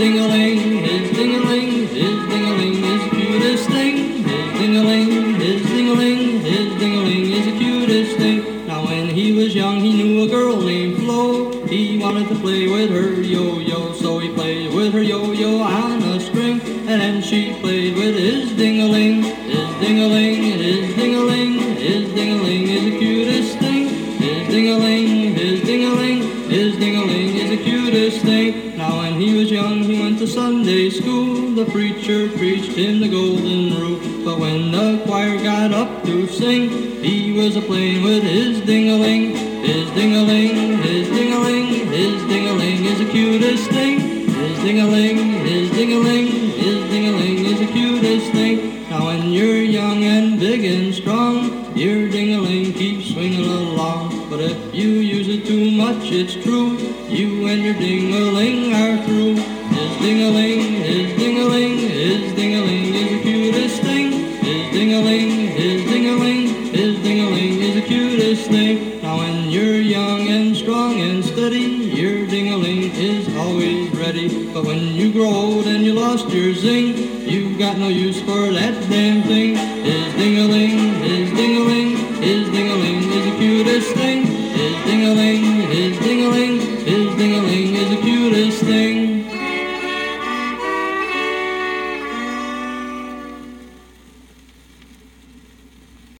ding-a-ling, his ding-a-ling, his ding-a-ling is the cutest thing. His ding-a-ling, his ding-a-ling, his ding-a-ling is the cutest thing. Now when he was young he knew a girl named Flo. He wanted to play with her yo-yo, so he played with her yo-yo on a string. And then she played with his ding-a-ling, his ding-a-ling, his ding-a-ling, his ding-a-ling is the cutest thing. His ding-a-ling, his ding-a-ling, his ding-a-ling is the cutest thing. Now when he was young he went to Sunday school. The preacher preached him the golden rule. But when the choir got up to sing, he was a-playing with his ding-a-ling. His ding-a-ling, his ding-a-ling, his ding-a-ling is the cutest thing. His ding-a-ling, his ding-a-ling, his ding-a-ling is the cutest thing. Now when you're young and big and strong, your ding-a-ling keeps swinging along. But if you use it too much, it's true, you and your ding-a-ling are through. His ding-a-ling, his ding-a-ling, his ding-a-ling is the cutest thing. His ding-a-ling, his ding-a-ling, his ding-a-ling is the cutest thing. Now when you're young and strong and steady, your ding-a-ling is always ready. But when you grow old and you lost your zing, you got no use for that damn thing. His ding-a-ling, his ding-a-ling, his ding-a-ling is the cutest thing. His ding-a-ling,